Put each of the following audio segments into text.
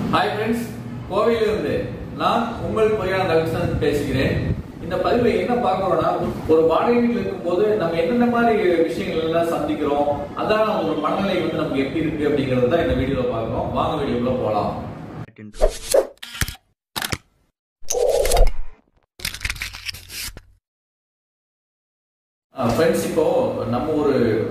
Hi friends, கோவையிலிருந்து நான் உங்கள் பொய்யான ரவிசந்திரன் பேசுகிறேன். இந்த பதிவுல என்ன பார்க்கறோம்னா, ஒரு வாடகை வீட்டில் இருக்கும்போது நம்ம என்னென்ன மாதிரி விஷயங்கள் எல்லாம் சந்திக்கிறோம், அதான் ஒரு மனநிலை வந்து நமக்கு எப்படி இருக்கு அப்படிங்கறத தான் இந்த வீடியோல பார்க்கிறோம். வாங்க வீடியோக்குள்ள போலாம். ஃப்ரெண்ட்ஸ், இப்போ நம்ம ஒரு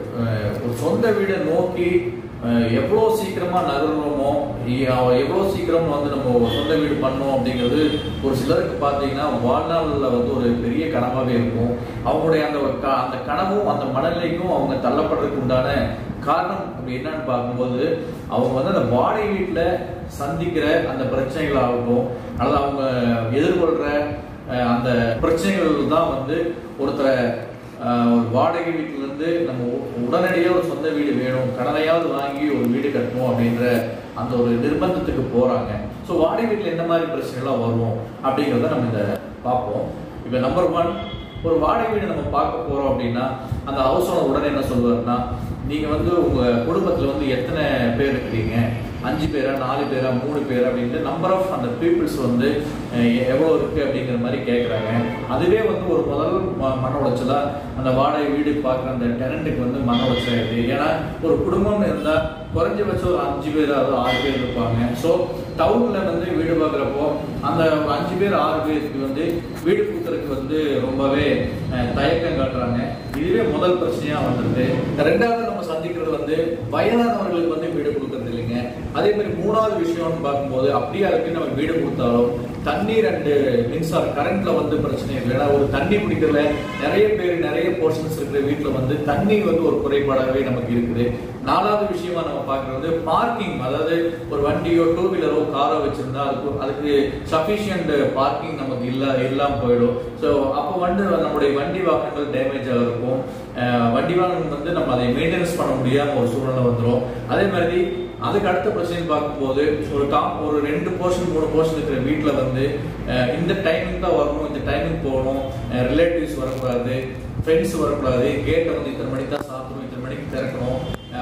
சொந்த வீடை நோக்கி எவ்வளோ சீக்கிரமா நகர்றோமோ, எவ்வளோ சீக்கிரம் வந்து நம்ம சொந்த வீடு பண்ணோம் அப்படிங்கிறது ஒரு சிலருக்கு பார்த்தீங்கன்னா வாழ்நாளில் வந்து ஒரு பெரிய கனவாகவே இருக்கும். அவங்களுடைய அந்த கனவும் அந்த மனநிலைக்கும் அவங்க தள்ளப்படுறதுக்கு உண்டான காரணம் அப்படி என்னன்னு பார்க்கும்போது, அவங்க வந்து அந்த வாடகை வீட்டில் சந்திக்கிற அந்த பிரச்சனைகள் ஆகட்டும், அல்லது அவங்க எதிர்கொள்கிற அந்த பிரச்சனைகள் தான் வந்து ஒருத்தரை ஒரு வாடகை வீட்டிலிருந்து நம்ம உடனடியாக ஒரு சொந்த வீடு வேணும், கடனையாவது வாங்கி ஒரு வீடு கட்டணும் அப்படின்ற அந்த ஒரு நிர்பந்தத்துக்கு போறாங்க. ஸோ வாடகை வீட்டில் என்ன மாதிரி பிரச்சனைலாம் வரும் அப்படிங்கிறத நம்ம இதை பார்ப்போம். இப்போ நம்பர் 1, ஒரு வாடகை வீடு நம்ம பார்க்க போறோம் அப்படின்னா அந்த ஹவுஸ் ஓனர் உடனே என்ன சொல்லுவாருன்னா, நீங்க வந்து உங்க குடும்பத்துல வந்து எத்தனை பேர் இருக்கிறீங்க, 5 பேரா 4 பேரா 3 பேரா அப்படின்ட்டு நம்பர் ஆஃப் அந்த பீப்புள்ஸ் வந்து எவ்வளோ இருக்கு அப்படிங்கிற மாதிரி கேட்குறாங்க. அதுவே வந்து ஒரு முதல் மன உளைச்சலா அந்த வாடகை வீடு பார்க்குற அந்த டெனண்ட்டுக்கு வந்து மன உளைச்சல் ஆயிடுது. ஏன்னா ஒரு குடும்பம்னு இருந்தால் குறைஞ்சபட்சம் ஒரு 5 பேர் அதாவது 6 பேர் இருப்பாங்க. ஸோ டவுன்ல வந்து வீடு பார்க்குறப்போ அந்த 5 பேர் 6 பேருக்கு வந்து வீடு கொடுக்கறதுக்கு வந்து ரொம்பவே தயக்கம் காட்டுறாங்க. இதுவே முதல் பிரச்சனையா வந்துருது. ரெண்டாவது நம்ம சந்திக்கிறது வந்து வயதானவர்களுக்கு வந்து வீடு கொடுக்கறது இல்லைங்க. அதே மாதிரி மூணாவது விஷயம்னு பார்க்கும்போது, அப்படியே அதுக்கு நம்ம வீடு கொடுத்தாலும் தண்ணீர் அண்டு மின்சார கரண்ட்ல வந்து பிரச்சனை இல்லை. ஏன்னா ஒரு தண்ணி குடிக்கிறதுல நிறைய போர்ஷன்ஸ் இருக்கிற வீட்டில் வந்து தண்ணீர் வந்து ஒரு குறைபாடாகவே நமக்கு இருக்குது. நாலாவது விஷயமா நம்ம பார்க்கறது வந்து பார்க்கிங். அதாவது ஒரு வண்டியோ 2 வீலரோ காரோ வச்சிருந்தா அதுக்கு சஃபிஷியன்ட் பார்க்கிங் நமக்கு இல்லாம போயிடும். ஸோ அப்போ வந்து நம்மளுடைய வண்டி வாகனங்கள் டேமேஜ் ஆகிருக்கும். வண்டி வாகனம் வந்து நம்ம அதை மெயின்டெனன்ஸ் பண்ண முடியாம ஒரு சூழ்நிலை வந்துடும். அதே மாதிரி அதுக்கு அடுத்த பிரச்சனை பார்க்கும்போது ஒரு 2 போர்ஷன் 3 போர்ஷன் இருக்கிற வீட்டில் வந்து இந்த டைமிங் தான் வரணும், இந்த டைமிங் போகணும், ரிலேட்டிவ்ஸ் வரக்கூடாது, ஃப்ரெண்ட்ஸ் வரக்கூடாது, கேட்டை வந்து இத்தனை மணிக்கு தான் சாப்பிடணும், இத்தனை மணிக்கு திறக்கணும்,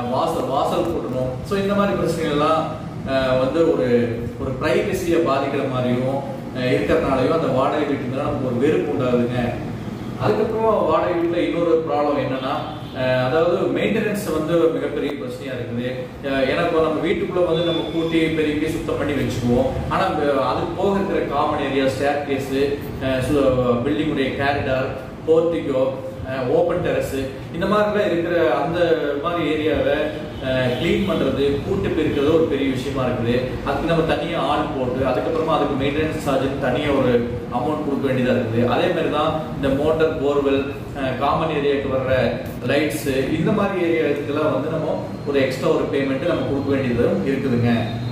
வாசல் போட்டணும். ஸோ இந்த மாதிரி பிரச்சனைகள்லாம் வந்து ஒரு பிரைவசியை பாதிக்கிற மாதிரியும் இருக்கிறதுனாலையும் அந்த வாடகை வீட்டுக்கு நமக்கு ஒரு வெறுப்பு உண்டாகுதுங்க. அதுக்கப்புறம் வாடகை வீட்டில் இன்னொரு ப்ராப்ளம் என்னன்னா, அதாவது மெயின்டெனன்ஸ் வந்து மிகப்பெரிய பிரச்சனையா இருக்குது. ஏன்னா இப்போ நம்ம வீட்டுக்குள்ள வந்து நம்ம கூட்டி பெருக்கி சுத்தம் பண்ணி வச்சுக்குவோம். ஆனா அதுக்கு போக இருக்கிற காமன் ஏரியா, ஸ்டேர் கேஸ், பில்டிங்குடைய கேரிடார், போர்ட்டிகோ, ஓப்பன் டெரஸ், இந்த மாதிரிலாம் இருக்கிற அந்த மாதிரி ஏரியாவை கிளீன் பண்றது, கூட்டு பெருக்கிறது ஒரு பெரிய விஷயமா இருக்குது. அதுக்கு நம்ம தனியா ஆள் போட்டு அதுக்கப்புறமா அதுக்கு மெயின்டெனன்ஸ் சார்ஜ் தனியா ஒரு அமௌண்ட் கொடுக்க வேண்டியதா இருக்குது. அதே மாதிரி தான் இந்த மோட்டார், போர்வெல், காமன் ஏரியாவுக்கு வர்ற லைட்ஸ், இந்த மாதிரி ஏரியாவுக்குலாம் வந்து நம்ம ஒரு எக்ஸ்ட்ரா ஒரு பேமெண்ட் நம்ம கொடுக்க வேண்டியது இருக்குதுங்க.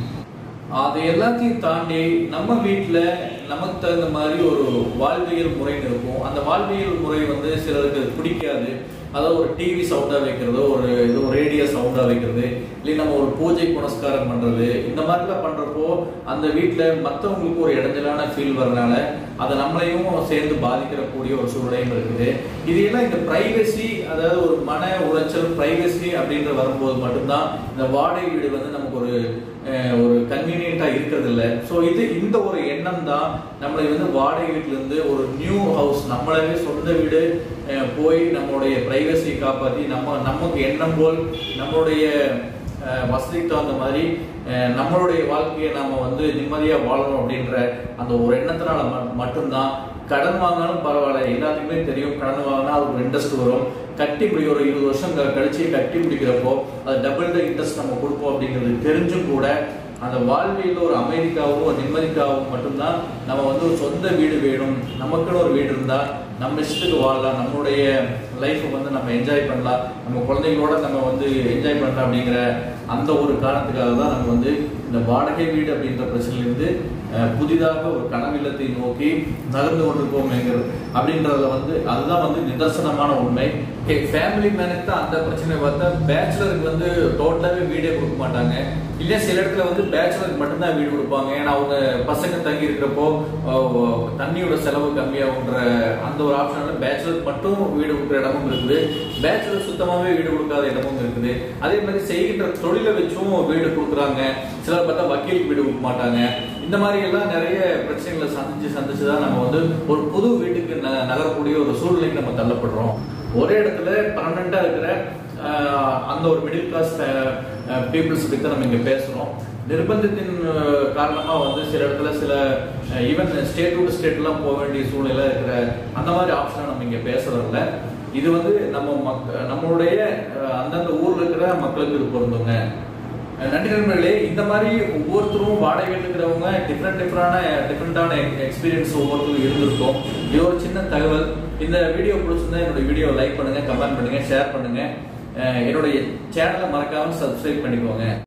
அது எல்லாத்தையும் தாண்டி நம்ம வீட்டில் நமக்கு தகுந்த மாதிரி ஒரு வாழ்வியல் முறைன்னு இருக்கும். அந்த வாழ்வியல் முறை வந்து சிலருக்கு பிடிக்காது. அதாவது ஒரு டிவி சவுண்டா வைக்கிறதோ, ஒரு ரேடியோ சவுண்டா வைக்கிறது, இல்லை நம்ம ஒரு பூஜை புனஸ்காரம் பண்றது, இந்த மாதிரிலாம் பண்றப்போ அந்த வீட்டில் மற்றவங்களுக்கு ஒரு இடைஞ்சலான ஃபீல் வரனால அதை நம்மளையும் சேர்ந்து பாதிக்கிறக்கூடிய ஒரு சூழ்நிலையும் இருக்குது. இது எல்லாம் இந்த பிரைவசி, அதாவது ஒரு மன உளைச்சல், பிரைவசி அப்படின்ற வரும்போது மட்டும்தான் இந்த வாடகை வீடு வந்து நமக்கு ஒரு கன்வீனியன்டா இருக்கிறது இல்லை. ஸோ இந்த ஒரு எண்ணம் தான் நம்மளை வந்து வாடகை வீட்டுல இருந்து ஒரு நியூ ஹவுஸ், நம்மளவே சொந்த வீடு போய் நம்மளுடைய பிரைவசியை காப்பாற்றி நமக்கு எண்ணம் போல் நம்மளுடைய வசதிக்கு தகுந்த மாதிரி நம்மளுடைய வாழ்க்கையை நாம வந்து நிம்மதியா வாழணும் அப்படின்ற அந்த ஒரு எண்ணத்தினால மட்டும்தான் கடன் வாங்கினாலும் பரவாயில்ல. எல்லாத்துக்குமே தெரியும், கடன் வாங்கினா அதுக்கு ஒரு இன்ட்ரெஸ்ட் வரும். கட்டி ஒரு 20 வருஷம் கழிச்சு கட்டி முடிக்கிறப்போ அது டபுள் த இன்ட்ரெஸ்ட் நம்ம கொடுப்போம் அப்படிங்கிறது தெரிஞ்சும் கூட அந்த வாழ்வியல் ஒரு அமைதிக்காகவும் ஒரு நிம்மதிக்காகவும் மட்டும்தான் நம்ம வந்து ஒரு சொந்த வீடு வேணும், நமக்குன்னு ஒரு வீடு இருந்தால் நம்ம இஷ்டத்துக்கு வாழலாம், நம்மளுடைய லைஃப்பை வந்து நம்ம என்ஜாய் பண்ணலாம், நம்ம குழந்தைங்களோட நம்ம வந்து என்ஜாய் பண்ணலாம் அப்படிங்கிற அந்த ஒரு காரணத்துக்காக தான் நம்ம வந்து இந்த வாடகை வீடு அப்படின்ற பிரச்சனையிலிருந்து புதிதாக ஒரு கனவில்லத்தை நோக்கி நகர்ந்து கொண்டிருக்கோம் அப்படின்றதுல வந்து அதுதான் வந்து நிதர்சனமான உண்மை. ஃபேமிலி மேனுக்கு தான் அந்த பிரச்சனை பார்த்தா பேச்சுலருக்கு வந்து டோட்டலாவே வீடே கொடுக்க மாட்டாங்க. இல்ல சில இடத்துல வந்து பேச்சுலருக்கு மட்டும்தான் வீடு கொடுப்பாங்க. ஏன்னா அவங்க பசங்க தங்கி இருக்கிறப்போ தண்ணியோட செலவு கம்மியாகுன்ற அந்த ஒரு ஆப்ஷனால பேச்சுலருக்கு மட்டும் வீடு கொடுக்குற இடமும் இருக்குது, பேச்சுலர் சுத்தமாவே வீடு கொடுக்காத இடமும் இருக்குது. அதே மாதிரி செய்கின்ற தொழிலை வச்சும் வீடு கொடுக்குறாங்க. சிலர் பார்த்தா வக்கீலுக்கு வீடு கொடுக்க மாட்டாங்க. இந்த மாதிரி எல்லாம் நிறைய பிரச்சனைகளை சந்திச்சுதான் நம்ம வந்து ஒரு புது வீட்டுக்கு நகரக்கூடிய ஒரு சூழ்நிலைக்கு நம்ம தள்ளப்படுறோம். ஒரே இடத்துல பர்மனண்டா இருக்கிற அந்த ஒரு மிடில் கிளாஸ் பீப்புள்ஸ் பத்தி நம்ம இங்க பேசுறோம். நிர்பந்தத்தின் காரணமா வந்து சில இடத்துல சில ஈவன் ஸ்டேட் டு ஸ்டேட் எல்லாம் போக வேண்டிய சூழ்நிலை இருக்கிற அந்த மாதிரி ஆப்ஷனை நம்ம இங்க பேசுறதில்ல. இது வந்து நம்மளுடைய அந்தந்த ஊர்ல இருக்கிற மக்களுக்கு இது பொருந்துங்க. நன்றி நண்பர்களே. இந்த மாதிரி ஒவ்வொருத்தரும் வாடகை இருக்கிறவங்க டிஃப்ரெண்டான எக்ஸ்பீரியன்ஸ் ஒவ்வொருத்தரும் இருந்திருக்கும். இது ஒரு சின்ன தகவல். இந்த வீடியோ பிடிச்சிருந்தா என்னோட வீடியோவை லைக் பண்ணுங்க, கமெண்ட் பண்ணுங்க, ஷேர் பண்ணுங்க. என்னுடைய சேனலை மறக்காம சப்ஸ்கிரைப் பண்ணிக்கோங்க.